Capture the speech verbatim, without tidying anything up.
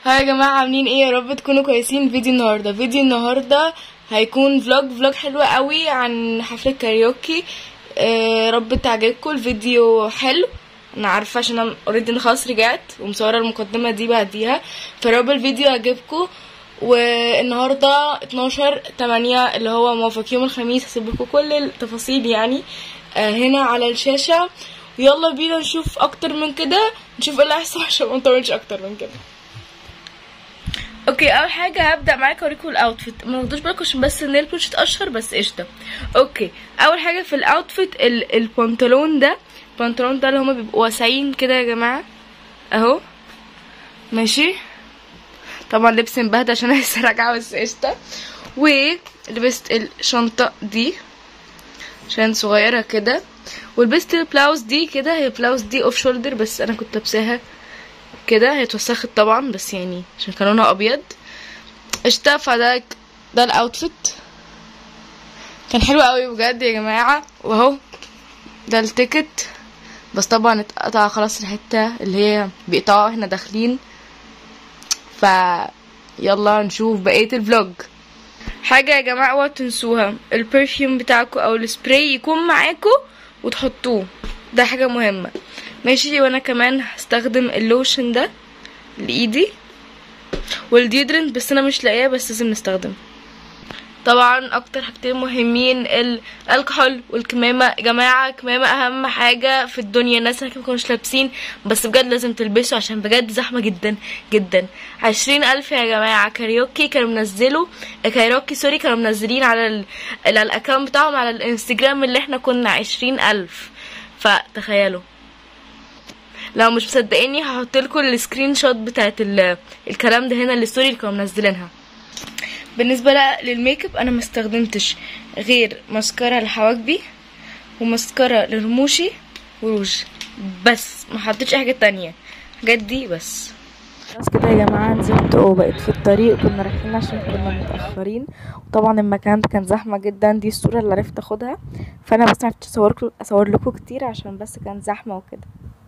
هاي يا جماعه، عاملين ايه؟ يا رب تكونوا كويسين. فيديو النهارده فيديو النهارده هيكون فلوج فلوج حلو قوي عن حفله كاريوكي. آه رب تعجبكم الفيديو. حلو، انا عارفه عشان انا اوريدي خلاص رجعت ومصوره المقدمه دي بعديها، فرب الفيديو يعجبكم. والنهارده اتناشر تمانية اللي هو موافق يوم الخميس. هسيب لكم كل التفاصيل يعني آه هنا على الشاشه. يلا بينا نشوف اكتر من كده، نشوف ايه اللي هيحصل عشان ما نطولش اكتر من كده. اوكي، اول حاجه هبدا معاكم اوريكم الاوتفيت. ما تاخدوش بالكم عشان بس النيل بولش اتقشر، بس قشطه. اوكي، اول حاجه في الاوتفيت ال البنطلون ده. البنطلون ده اللي هما بيبقوا واسعين كده يا جماعه اهو، ماشي. طبعا لبس مبهدل عشان انا لسه راجعه، بس قشطه. ولبست الشنطه دي عشان صغيره كده، ولبست البلاوز دي كده. هي بلاوز دي اوف شولدر، بس انا كنت لابساها كده. هي اتوسخت طبعا بس يعني عشان كان لونها ابيض قشطه. فده ده الاوتفيت، كان حلو قوي بجد يا جماعه. واهو ده التيكت، بس طبعا اتقطع خلاص الحته اللي هي بيقطعوها احنا داخلين. ف يلا نشوف بقيه الفلوج. حاجه يا جماعه اوعوا تنسوها، البرفيوم بتاعكم او السبراي يكون معاكم وتحطوه، ده حاجه مهمه ماشي. وانا كمان هستخدم اللوشن ده لايدي والديودرنت، بس انا مش لاقيه، بس لازم نستخدم. طبعا اكتر حاجتين مهمين الكحول والكمامه يا جماعه. الكمامه اهم حاجه في الدنيا. الناس اللي مكانوش لابسين، بس بجد لازم تلبسوا عشان بجد زحمه جدا جدا. عشرين الف يا جماعه. كاريوكي كانوا منزلوا كايروكي سوري كانوا منزلين على ال... على الاكونت بتاعهم على الانستجرام اللي احنا كنا عشرين الف. فتخيلوا. لو مش مصدقيني هحط لكم السكرين شوت بتاعت الكلام ده هنا، الستوري اللي كانوا منزلينها. بالنسبه بقى للميك اب، انا ما استخدمتش غير ماسكارا لحواجبي وماسكارا لرموشي وروج، بس ما حطيتش اي حاجه تانية. الحاجات دي بس. خلاص كده يا جماعه، نزلت وبقيت في الطريق. كنا رايحين عشان كنا متاخرين، وطبعا المكان كان زحمه جدا. دي الصوره اللي عرفت اخدها، فانا بس معرفتش اصور اصور لكم كتير عشان بس كان زحمه وكده.